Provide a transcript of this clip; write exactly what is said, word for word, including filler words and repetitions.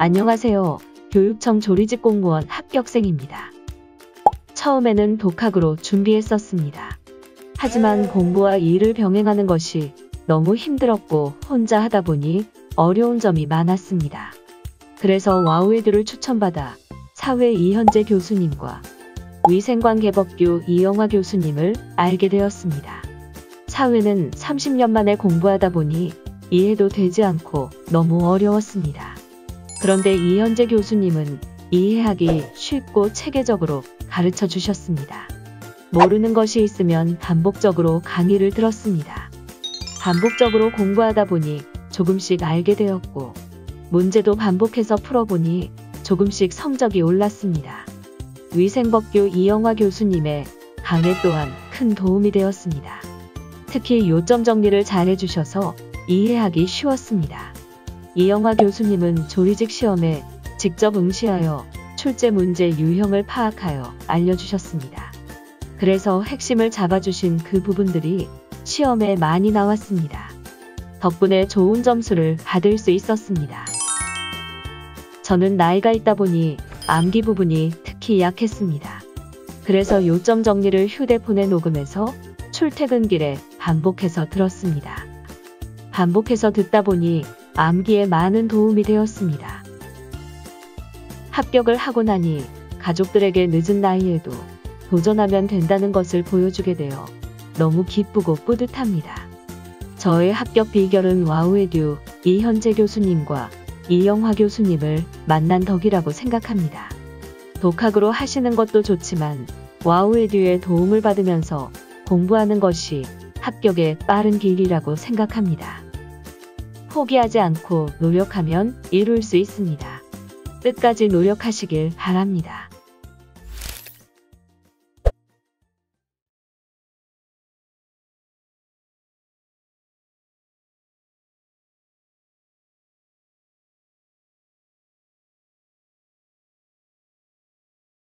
안녕하세요. 교육청 조리직 공무원 합격생입니다. 처음에는 독학으로 준비했었습니다. 하지만 공부와 일을 병행하는 것이 너무 힘들었고 혼자 하다 보니 어려운 점이 많았습니다. 그래서 와우에듀를 추천받아 사회 이현재 교수님과 위생관계법규 이영화 교수님을 알게 되었습니다. 사회는 삼십 년 만에 공부하다 보니 이해도 되지 않고 너무 어려웠습니다. 그런데 이현재 교수님은 이해하기 쉽고 체계적으로 가르쳐 주셨습니다. 모르는 것이 있으면 반복적으로 강의를 들었습니다. 반복적으로 공부하다 보니 조금씩 알게 되었고 문제도 반복해서 풀어보니 조금씩 성적이 올랐습니다. 위생법규 이영화 교수님의 강의 또한 큰 도움이 되었습니다. 특히 요점 정리를 잘 해주셔서 이해하기 쉬웠습니다. 이영화 교수님은 조리직 시험에 직접 응시하여 출제 문제 유형을 파악하여 알려주셨습니다. 그래서 핵심을 잡아주신 그 부분들이 시험에 많이 나왔습니다. 덕분에 좋은 점수를 받을 수 있었습니다. 저는 나이가 있다 보니 암기 부분이 특히 약했습니다. 그래서 요점 정리를 휴대폰에 녹음해서 출퇴근길에 반복해서 들었습니다. 반복해서 듣다 보니 암기에 많은 도움이 되었습니다. 합격을 하고 나니 가족들에게 늦은 나이에도 도전하면 된다는 것을 보여주게 되어 너무 기쁘고 뿌듯합니다. 저의 합격 비결은 와우에듀 이현재 교수님과 이영화 교수님을 만난 덕이라고 생각합니다. 독학으로 하시는 것도 좋지만 와우에듀의 도움을 받으면서 공부하는 것이 합격의 빠른 길이라고 생각합니다. 포기하지 않고 노력하면 이룰 수 있습니다. 끝까지 노력하시길 바랍니다.